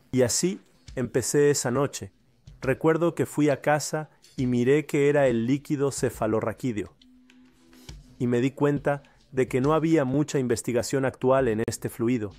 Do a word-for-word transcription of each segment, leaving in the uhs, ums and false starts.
Y así empecé esa noche. Recuerdo que fui a casa y miré que era el líquido cefalorraquídeo. Y me di cuenta de que no había mucha investigación actual en este fluido.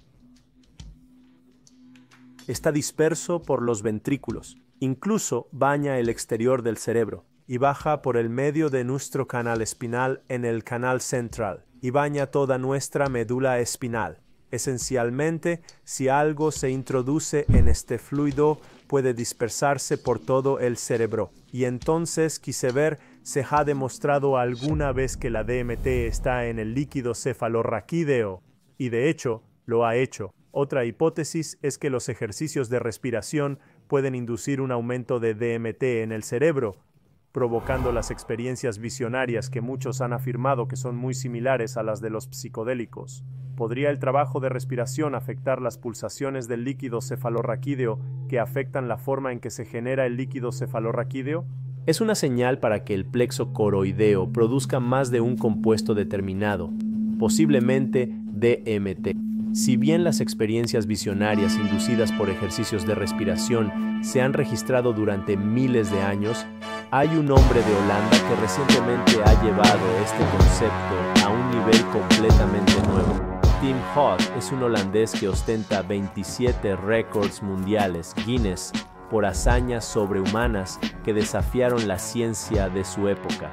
Está disperso por los ventrículos, incluso baña el exterior del cerebro y baja por el medio de nuestro canal espinal en el canal central y baña toda nuestra médula espinal. Esencialmente, si algo se introduce en este fluido, puede dispersarse por todo el cerebro. Y entonces quise ver si ha demostrado alguna vez que la D M T está en el líquido cefalorraquídeo. Y de hecho, lo ha hecho. Otra hipótesis es que los ejercicios de respiración pueden inducir un aumento de D M T en el cerebro, provocando las experiencias visionarias que muchos han afirmado que son muy similares a las de los psicodélicos. ¿Podría el trabajo de respiración afectar las pulsaciones del líquido cefalorraquídeo que afectan la forma en que se genera el líquido cefalorraquídeo? Es una señal para que el plexo coroideo produzca más de un compuesto determinado, posiblemente D M T. Si bien las experiencias visionarias inducidas por ejercicios de respiración se han registrado durante miles de años, hay un hombre de Holanda que recientemente ha llevado este concepto a un nivel completamente nuevo. Tim Hoth es un holandés que ostenta veintisiete récords mundiales Guinness por hazañas sobrehumanas que desafiaron la ciencia de su época.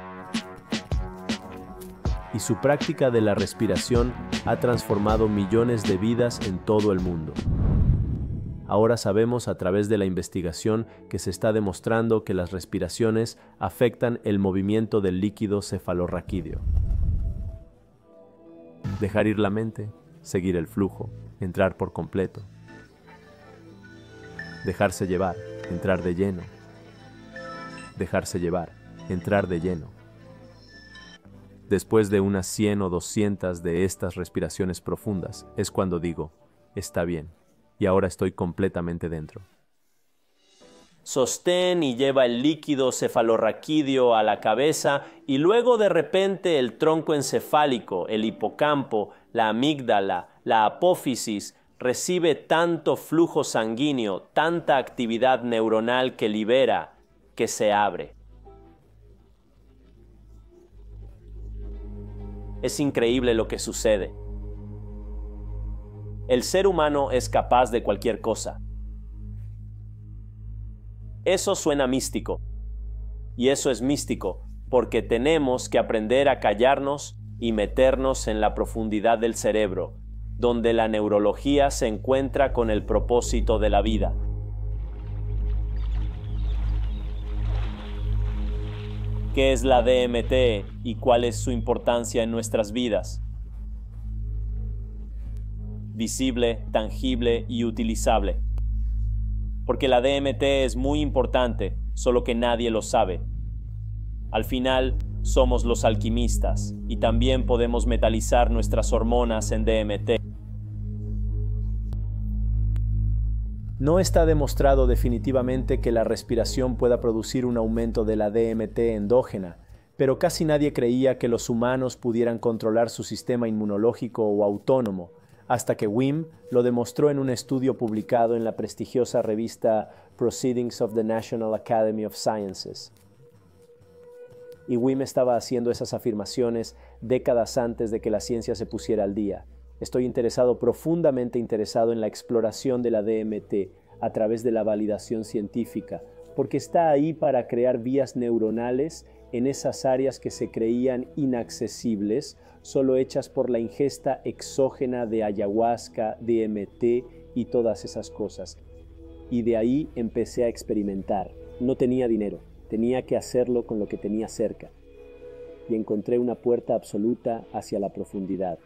Y su práctica de la respiración ha transformado millones de vidas en todo el mundo. Ahora sabemos a través de la investigación que se está demostrando que las respiraciones afectan el movimiento del líquido cefalorraquídeo. Dejar ir la mente, seguir el flujo, entrar por completo. Dejarse llevar, entrar de lleno. Dejarse llevar, entrar de lleno. Después de unas cien o doscientas de estas respiraciones profundas, es cuando digo, está bien, y ahora estoy completamente dentro. Sostén y lleva el líquido cefalorraquídeo a la cabeza y luego de repente el tronco encefálico, el hipocampo, la amígdala, la apófisis, recibe tanto flujo sanguíneo, tanta actividad neuronal que libera, que se abre. Es increíble lo que sucede. El ser humano es capaz de cualquier cosa. Eso suena místico. Y eso es místico porque tenemos que aprender a callarnos y meternos en la profundidad del cerebro, donde la neurología se encuentra con el propósito de la vida. ¿Qué es la D M T y cuál es su importancia en nuestras vidas? Visible, tangible y utilizable. Porque la D M T es muy importante, solo que nadie lo sabe. Al final, somos los alquimistas y también podemos metalizar nuestras hormonas en D M T. No está demostrado definitivamente que la respiración pueda producir un aumento de la D M T endógena, pero casi nadie creía que los humanos pudieran controlar su sistema inmunológico o autónomo, hasta que Wim lo demostró en un estudio publicado en la prestigiosa revista Proceedings of the National Academy of Sciences. Y Wim estaba haciendo esas afirmaciones décadas antes de que la ciencia se pusiera al día. Estoy interesado, profundamente interesado en la exploración de la D M T a través de la validación científica, porque está ahí para crear vías neuronales en esas áreas que se creían inaccesibles, solo hechas por la ingesta exógena de ayahuasca, D M T y todas esas cosas. Y de ahí empecé a experimentar. No tenía dinero, tenía que hacerlo con lo que tenía cerca. Y encontré una puerta absoluta hacia la profundidad.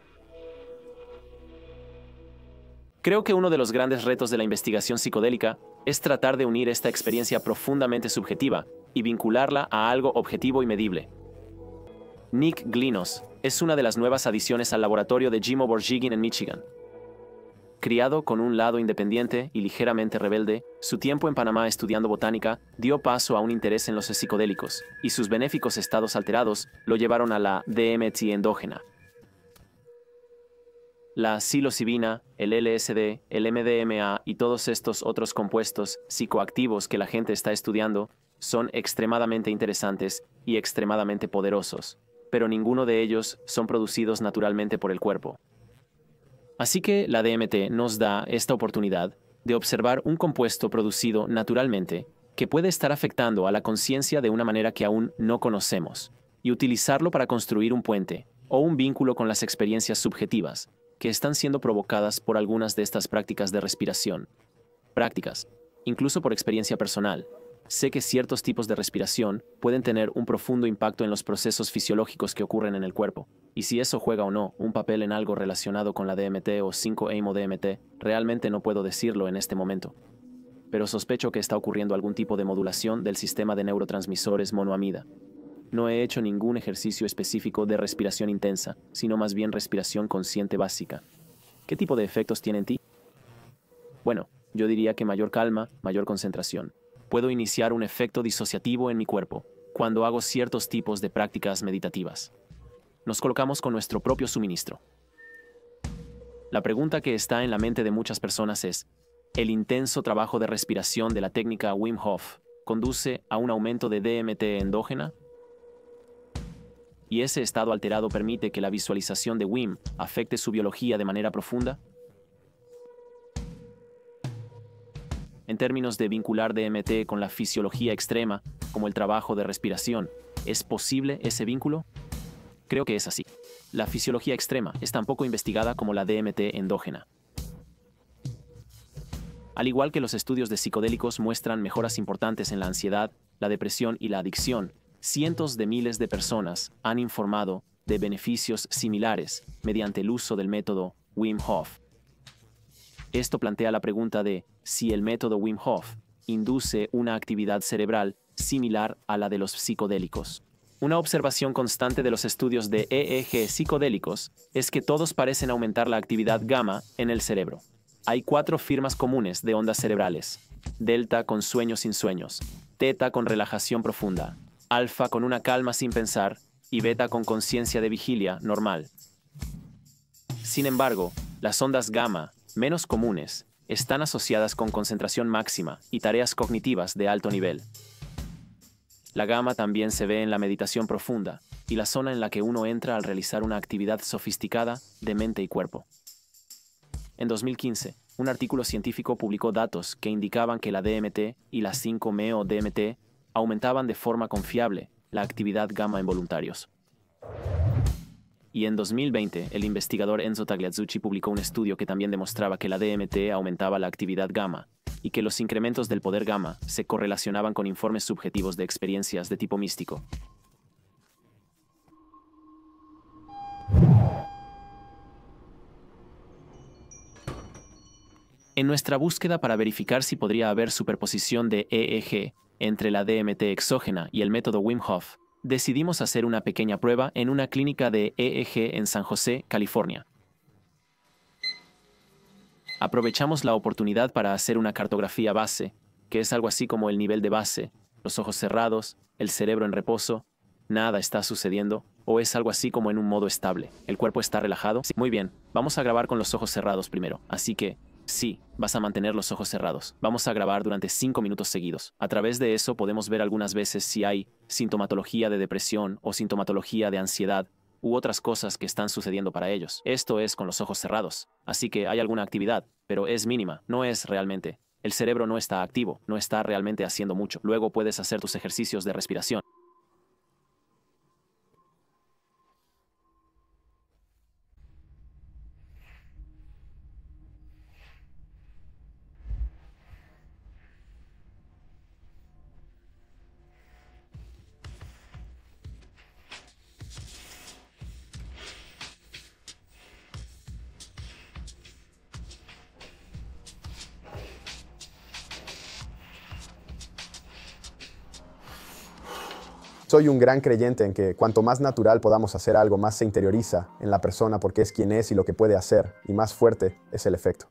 Creo que uno de los grandes retos de la investigación psicodélica es tratar de unir esta experiencia profundamente subjetiva y vincularla a algo objetivo y medible. Nick Glinos es una de las nuevas adiciones al laboratorio de Jimo Borjigin en Michigan. Criado con un lado independiente y ligeramente rebelde, su tiempo en Panamá estudiando botánica dio paso a un interés en los psicodélicos, y sus benéficos estados alterados lo llevaron a la D M T endógena. La psilocibina, el L S D, el M D M A y todos estos otros compuestos psicoactivos que la gente está estudiando son extremadamente interesantes y extremadamente poderosos, pero ninguno de ellos son producidos naturalmente por el cuerpo. Así que la D M T nos da esta oportunidad de observar un compuesto producido naturalmente que puede estar afectando a la conciencia de una manera que aún no conocemos, y utilizarlo para construir un puente o un vínculo con las experiencias subjetivas que están siendo provocadas por algunas de estas prácticas de respiración. Prácticas, incluso por experiencia personal. Sé que ciertos tipos de respiración pueden tener un profundo impacto en los procesos fisiológicos que ocurren en el cuerpo, y si eso juega o no un papel en algo relacionado con la D M T o cinco amo D M T, realmente no puedo decirlo en este momento. Pero sospecho que está ocurriendo algún tipo de modulación del sistema de neurotransmisores monoamida. No he hecho ningún ejercicio específico de respiración intensa, sino más bien respiración consciente básica. ¿Qué tipo de efectos tiene en ti? Bueno, yo diría que mayor calma, mayor concentración. Puedo iniciar un efecto disociativo en mi cuerpo cuando hago ciertos tipos de prácticas meditativas. Nos colocamos con nuestro propio suministro. La pregunta que está en la mente de muchas personas es, ¿el intenso trabajo de respiración de la técnica Wim Hof conduce a un aumento de D M T endógena? ¿Y ese estado alterado permite que la visualización de Wim afecte su biología de manera profunda? En términos de vincular D M T con la fisiología extrema, como el trabajo de respiración, ¿es posible ese vínculo? Creo que es así. La fisiología extrema es tan poco investigada como la D M T endógena. Al igual que los estudios de psicodélicos muestran mejoras importantes en la ansiedad, la depresión y la adicción, cientos de miles de personas han informado de beneficios similares mediante el uso del método Wim Hof. Esto plantea la pregunta de si el método Wim Hof induce una actividad cerebral similar a la de los psicodélicos. Una observación constante de los estudios de E E G psicodélicos es que todos parecen aumentar la actividad gamma en el cerebro. Hay cuatro firmas comunes de ondas cerebrales: delta con sueños sin sueños, teta con relajación profunda, alfa con una calma sin pensar y beta con conciencia de vigilia normal. Sin embargo, las ondas gamma, menos comunes, están asociadas con concentración máxima y tareas cognitivas de alto nivel. La gamma también se ve en la meditación profunda y la zona en la que uno entra al realizar una actividad sofisticada de mente y cuerpo. En dos mil quince, un artículo científico publicó datos que indicaban que la D M T y la cinco meo D M T aumentaban de forma confiable la actividad gamma en voluntarios. Y en dos mil veinte, el investigador Enzo Tagliazzucchi publicó un estudio que también demostraba que la D M T aumentaba la actividad gamma y que los incrementos del poder gamma se correlacionaban con informes subjetivos de experiencias de tipo místico. En nuestra búsqueda para verificar si podría haber superposición de E E G entre la D M T exógena y el método Wim Hof, decidimos hacer una pequeña prueba en una clínica de E E G en San José, California. Aprovechamos la oportunidad para hacer una cartografía base, que es algo así como el nivel de base, los ojos cerrados, el cerebro en reposo, nada está sucediendo, o es algo así como en un modo estable. ¿El cuerpo está relajado? Sí. Muy bien, vamos a grabar con los ojos cerrados primero, así que sí, vas a mantener los ojos cerrados. Vamos a grabar durante cinco minutos seguidos. A través de eso podemos ver algunas veces si hay sintomatología de depresión o sintomatología de ansiedad u otras cosas que están sucediendo para ellos. Esto es con los ojos cerrados. Así que hay alguna actividad, pero es mínima, no es realmente. El cerebro no está activo, no está realmente haciendo mucho. Luego puedes hacer tus ejercicios de respiración. Soy un gran creyente en que cuanto más natural podamos hacer algo, más se interioriza en la persona porque es quien es y lo que puede hacer, y más fuerte es el efecto.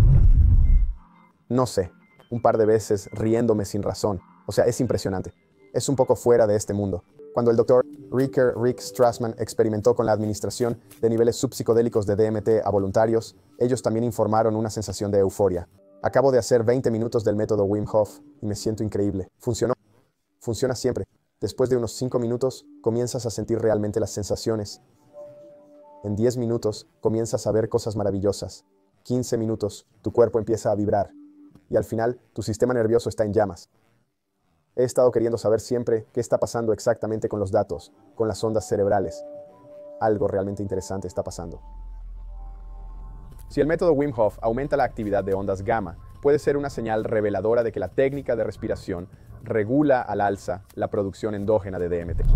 No sé, un par de veces riéndome sin razón. O sea, es impresionante. Es un poco fuera de este mundo. Cuando el doctor Ricker Rick Strassman experimentó con la administración de niveles subpsicodélicos de D M T a voluntarios, ellos también informaron una sensación de euforia. Acabo de hacer veinte minutos del método Wim Hof y me siento increíble. Funcionó. Funciona siempre. Después de unos cinco minutos, comienzas a sentir realmente las sensaciones. En diez minutos, comienzas a ver cosas maravillosas. quince minutos, tu cuerpo empieza a vibrar. Y al final, tu sistema nervioso está en llamas. He estado queriendo saber siempre qué está pasando exactamente con los datos, con las ondas cerebrales. Algo realmente interesante está pasando. Si el método Wim Hof aumenta la actividad de ondas gamma, puede ser una señal reveladora de que la técnica de respiración regula al alza la producción endógena de D M T.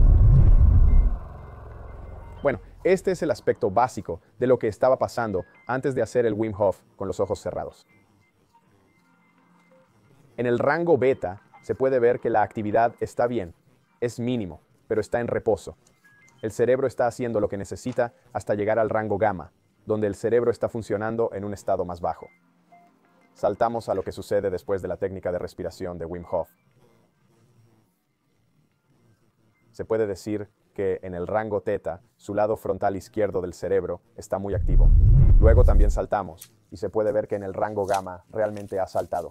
Bueno, este es el aspecto básico de lo que estaba pasando antes de hacer el Wim Hof con los ojos cerrados. En el rango beta se puede ver que la actividad está bien, es mínimo, pero está en reposo. El cerebro está haciendo lo que necesita hasta llegar al rango gamma, donde el cerebro está funcionando en un estado más bajo. Saltamos a lo que sucede después de la técnica de respiración de Wim Hof. Se puede decir que en el rango teta, su lado frontal izquierdo del cerebro está muy activo. Luego también saltamos y se puede ver que en el rango gamma realmente ha saltado.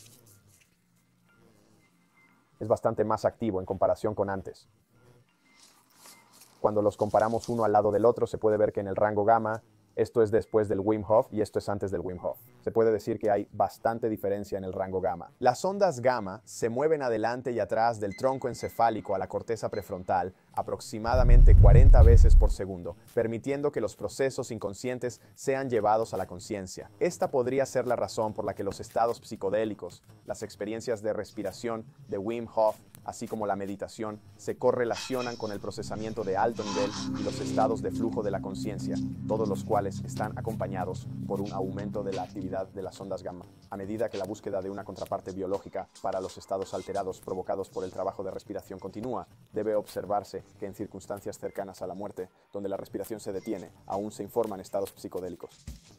Es bastante más activo en comparación con antes. Cuando los comparamos uno al lado del otro, se puede ver que en el rango gamma, esto es después del Wim Hof y esto es antes del Wim Hof. Se puede decir que hay bastante diferencia en el rango gamma. Las ondas gamma se mueven adelante y atrás del tronco encefálico a la corteza prefrontal aproximadamente cuarenta veces por segundo, permitiendo que los procesos inconscientes sean llevados a la conciencia. Esta podría ser la razón por la que los estados psicodélicos, las experiencias de respiración de Wim Hof, así como la meditación, se correlacionan con el procesamiento de alto nivel y los estados de flujo de la conciencia, todos los cuales están acompañados por un aumento de la actividad de las ondas gamma. A medida que la búsqueda de una contraparte biológica para los estados alterados provocados por el trabajo de respiración continúa, debe observarse que en circunstancias cercanas a la muerte, donde la respiración se detiene, aún se informan estados psicodélicos.